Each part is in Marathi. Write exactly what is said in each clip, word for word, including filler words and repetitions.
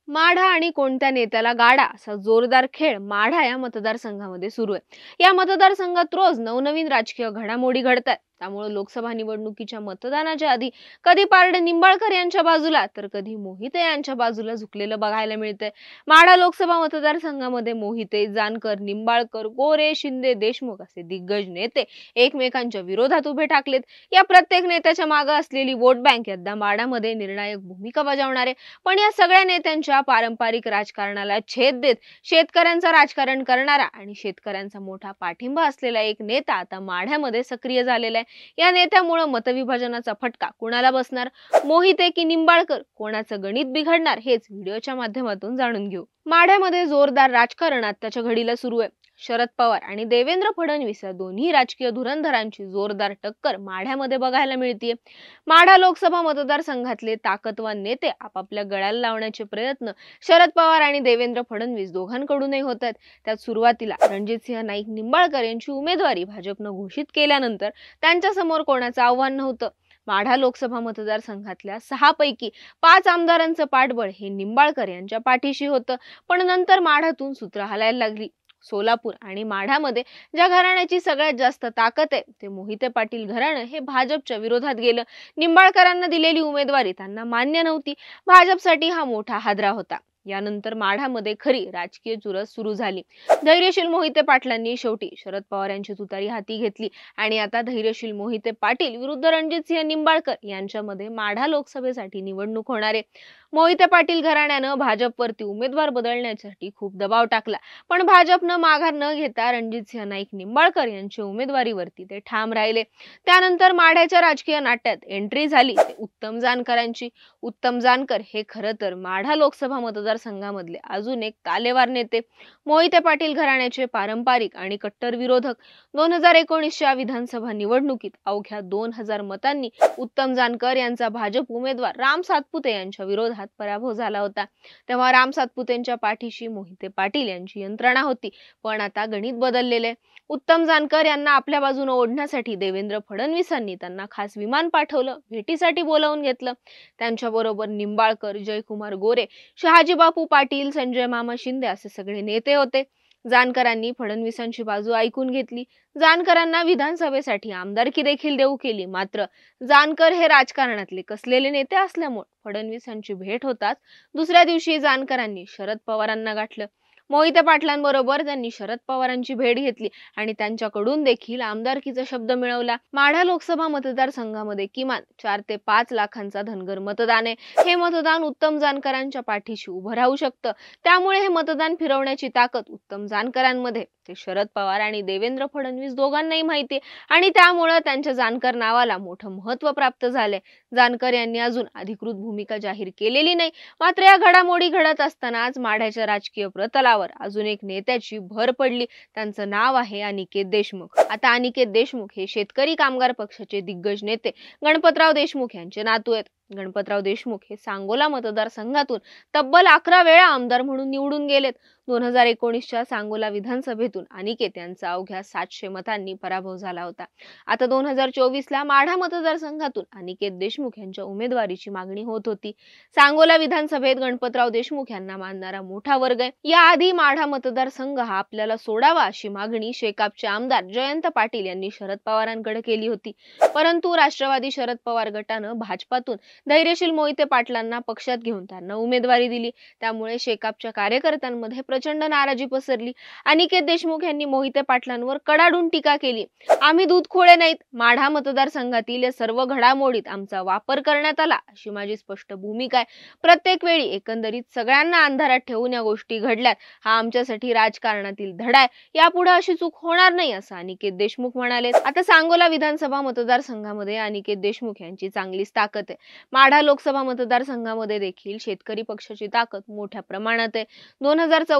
माढा आणि कोणत्या नेत्याला गाडा असा जोरदार खेळ माढा या मतदारसंघामध्ये सुरू आहे। या मतदारसंघात रोज नवनवीन राजकीय घडामोडी घडतात। त्यामुळे लोकसभा निवडणुकीच्या मतदानाच्या आधी कधी पारड निंबाळकर यांच्या बाजूला तर कधी मोहिते यांच्या बाजूला झुकलेलं बघायला मिळतंय। माढा लोकसभा मतदारसंघामध्ये मोहिते, जानकर, निंबाळकर, गोरे, शिंदे, देशमुख असे दिग्गज नेते एकमेकांच्या विरोधात उभे ठाकलेत। या प्रत्येक नेत्याच्या मागे असलेली वोट बँक यंदा माढामध्ये निर्णायक भूमिका बजावणार आहे। पण या सगळ्या नेत्यांच्या पारंपरिक राजकारणाला छेद देत शेतकऱ्यांचं राजकारण करणारा आणि शेतकऱ्यांचा मोठा पाठिंबा असलेला एक नेता आता माढ्यामध्ये सक्रिय झालेला आहे। या नेत्यामुळे मतविभाजनाचा फटका कुणाला बसणार, मोहिते की निंबाळकर, कोणाचं गणित बिघडणार हेच व्हिडिओच्या माध्यमातून जाणून घेऊ। माढ्यामध्ये जोरदार राजकारण आताच्या घडीला सुरू आहे। शरद पवार आणि देवेंद्र फडणवीस या दोन्ही राजकीय धुरंधरांची जोरदार टक्कर माढ्यामध्ये बघायला मिळतीये। माढा लोकसभा मतदारसंघातले ताकदवान नेते आपापल्या गळ्याला लावण्याचे प्रयत्न शरद पवार आणि देवेंद्र फडणवीस दोघांकडूनही होत आहेत। त्यात सुरुवातीला रणजितसिंह नाईक निंबाळकर यांची उमेदवारी भाजपनं घोषित केल्यानंतर त्यांच्या समोर कोणाचं आव्हान नव्हतं। माढा लोकसभा मतदारसंघातल्या सहा पैकी पाच आमदारांचं पाठबळ हे निंबाळकर यांच्या पाठीशी होतं। पण नंतर माढातून सूत्र हलायला लागली। सोलापूर आणि माढामध्ये ज्या घराण्याची सगळ्यात जास्त ताकद आहे ते मोहिते पाटील घराणं हे भाजपच्या विरोधात गेलं। निंबाळकरांना दिलेली उमेदवारी त्यांना मान्य नव्हती। भाजपसाठी हा मोठा हादरा होता। यानंतर माढामध्ये खरी राजकीय चुरस सुरू झाली। धैर्यशील मोहिते पाटलांनी शेवटी शरद पवार यांची तुतारी हाती घेतली आणि आता धैर्यशील मोहिते पाटील विरुद्ध रणजितसिंह निंबाळकर यांच्यामध्ये माढा लोकसभेसाठी निवडणूक होणार आहे। मोहिते पाटील घराण्यानं भाजपवरती उमेदवार बदलण्यासाठी खूप दबाव टाकला, पण भाजपनं माघार न घेता रणजितसिंह नाईक निंबाळकर यांच्या उमेदवारीवरती ते ठाम राहिले। त्यानंतर माढ्याच्या राजकीय नाट्यात एंट्री झाली ते उत्तम जानकरांची। उत्तम जानकर हे खरं तर माढा लोकसभा मतदारसंघामधले अजून एक तालेवार नेते। मोहिते पाटील घराण्याचे पारंपरिक आणि कट्टर विरोधक। दोन हजार एकोणीसच्या विधानसभा निवडणुकीत अवघ्या दोन हजार मतांनी उत्तम जानकर यांचा भाजप उमेदवार राम सातपुते यांच्या विरोधात पराभव झाला होता। तेव्हा राम सातपुतेंच्या पाठीशी मोहिते पाटील यांची यंत्रणा होती, पण आता गणित बदललेले। उत्तम जानकर यांना आपल्या बाजूने ओढण्यासाठी देवेंद्र फडणवीसांनी त्यांना खास विमान पाठवलं, भेटीसाठी बोलावून घेतलं। त्यांच्या बरोबर निंबाळकर, जयकुमार गोरे, शहाजी बापू पाटील, संजय मामा शिंदे असे सगळे नेते होते। जानकरांनी फडणवीसांची बाजू ऐकून घेतली। जानकरांना विधानसभेसाठी आमदारकी देखील देऊ केली। मात्र जानकर हे राजकारणातले कसलेले नेते असल्यामुळे फडणवीसांची भेट होताच दुसऱ्या दिवशी जानकरांनी शरद पवारांना गाठलं। मोहिते पाटलांबरोबर त्यांनी शरद पवारांची भेट घेतली आणि त्यांच्याकडून देखील आमदारकीचा शब्द मिळवला। माढा लोकसभा मतदारसंघामध्ये किमान चार ते पाच लाखांचा धनगर मतदान आहे। हे मतदान उत्तम जानकरांच्या पाठीशी उभं राहू शकतं। त्यामुळे हे मतदान फिरवण्याची ताकद उत्तम जानकरांमध्ये ते शरद पवार आणि देवेंद्र फडणवीस दोघांनाही माहिती आहे आणि त्यामुळे त्यांच्या जानकर नावाला मोठं महत्त्व प्राप्त झालंय। जानकर यांनी अजून अधिकृत भूमिका जाहीर केलेली नाही। मात्र या घडामोडी घडत असतानाच माढ्याच्या राजकीय प्रतलावर अजून एक नेत्याची भर पडली। त्यांचं नाव आहे अनिकेत देशमुख। आता अनिकेत देशमुख हे शेतकरी कामगार पक्षाचे दिग्गज नेते गणपतराव देशमुख यांचे नातू आहेत। गणपतराव देशमुख हे सांगोला मतदारसंघातून तब्बल अकरा वेळा आमदार म्हणून निवडून गेलेत। दोन हजार एकोणीसच्या सांगोला विधानसभेतून अनिकेत यांचा अवघ्या सातशे मतांनी पराभव झाला होता। आता दोन हजार चोवीसला माढा मतदारसंघातून अनिकेत देशमुख यांच्या उमेदवारीची मागणी होत होती। सांगोला विधानसभेत गणपतराव देशमुख यांना मानणारा मोठा वर्ग आहे। याआधी माढा मतदारसंघ हा आपल्याला सोडावा अशी मागणी शेकापचे आमदार जयंत पाटील यांनी शरद पवारांकडे केली होती, परंतु राष्ट्रवादी शरद पवार गटानं भाजपातून धैर्यशील मोहिते पाटलांना पक्षात घेऊन त्यांना उमेदवारी दिली। त्यामुळे शेकापच्या कार्यकर्त्यांमध्ये प्रचंड नाराजी पसरली। अनिकेत देशमुख यांनी मोहिते पाटलांवर कडाडून टीका केली। आम्ही दूधखोळे नाहीत, माढा मतदारसंघातील या सर्व घडामोडीत आमचा वापर करण्यात आला अशी माझी स्पष्ट भूमिका आहे। प्रत्येक वेळी एकंदरीत सगळ्यांना अंधारात ठेवून या गोष्टी घडल्यात, हा आमच्यासाठी राजकारणातील धडा आहे। यापुढे अशी चूक होणार नाही असं अनिकेत देशमुख म्हणाले। आता सांगोला विधानसभा मतदारसंघामध्ये अनिकेत देशमुख यांची चांगलीच ताकद आहे। माढा लोकसभा मतदारसंघामध्ये देखील शेतकरी पक्षाची ताकद मोठ्या प्रमाणात आहे। दोन हजार चौदा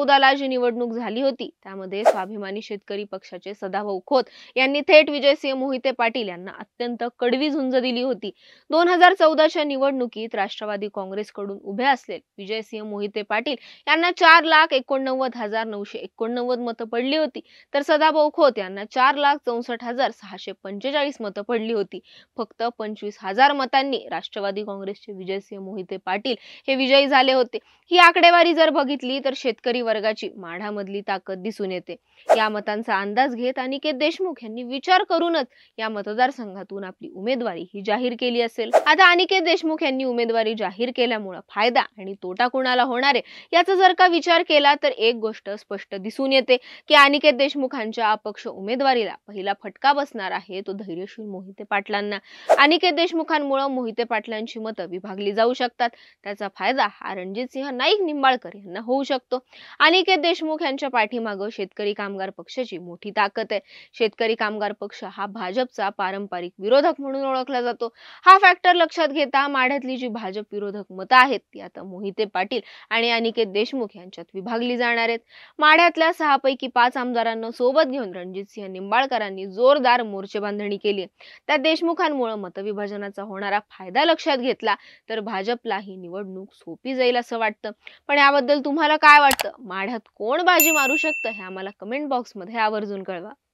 ला जी निवडणूक झाली होती त्यामध्ये स्वाभिमानी शेतकरी पक्षाचे सदाभाऊ खोत यांनी थेट विजयसिंह मोहिते पाटील यांना अत्यंत कडवी झुंज दिली होती. दोन हजार चौदाच्या निवडणुकीत राष्ट्रवादी काँग्रेसकडून उभे असलेले विजयसिंह मोहिते पाटील यांना चार लाख एकोणनव्वद हजार नऊशे एकोणनव्वद मतं पडली होती, तर सदाभाऊ खोत यांना चार लाख चौसष्ट हजार सहाशे पंचेचाळीस मतं पडली होती. फक्त पंचवीस हजार मतांनी राष्ट्रवादी काँग्रेसचे विजयसिंह मोहिते पाटील हे विजयी झाले होते. ही आकडेवारी जर बघितली तर शेतकरी वर्गाची माढामधली ताकद दिसून येते. या मतांचा अंदाज घेत अनिकेत देशमुख यांनी विचार करूनच या मतदारसंघातून आपली उमेदवारी ही जाहीर केली असेल. आता अनिकेत देशमुख यांनी उमेदवारी जाहीर केल्यामुळे फायदा आणि तोटा कुणाला होणार आहे याचा जर का विचार केला तर एक गोष्ट स्पष्ट दिसून येते की अनिकेत देशमुखांच्या अपक्ष उमेदवारीला पहिला फटका बसणार आहे तो धैर्यशील मोहिते पाटलांना. अनिकेत देशमुखांमुळे मोहिते पाटलांची मतं विभागली जाऊ शकतात. त्याचा फायदा हा रणजितसिंह नाईक निंबाळकर यांना होऊ शकतो. अनिकेत देशमुख यांच्या पाठीमागे शेतकरी कामगार पक्षाची मोठी ताकद आहे. शेतकरी कामगार पक्ष हा भाजपचा पारंपरिक विरोधक म्हणून ओळखला जातो. हा फॅक्टर लक्षात घेता माढ्यातली जी भाजप विरोधक मतं आहेत ती आता मोहिते पाटील आणि अनिकेत देशमुख यांच्यात विभागली जाणार आहेत. माढ्यातल्या सहा पैकी पाच आमदारांना सोबत घेऊन रणजितसिंह निंबाळकरांनी जोरदार मोर्चेबांधणी केली. त्या देशमुखांमुळे मतविभाजनाचा होणारा फायदा लक्षात घेतला तर भाजपला ही निवडणूक सोपी जाईल असं वाटतं. पण याबद्दल तुम्हाला काय वाटतं? माढ्यात कोण बाजी मारू शकतं हे आम्हाला कमेंट बॉक्समध्ये आवर्जून कळवा.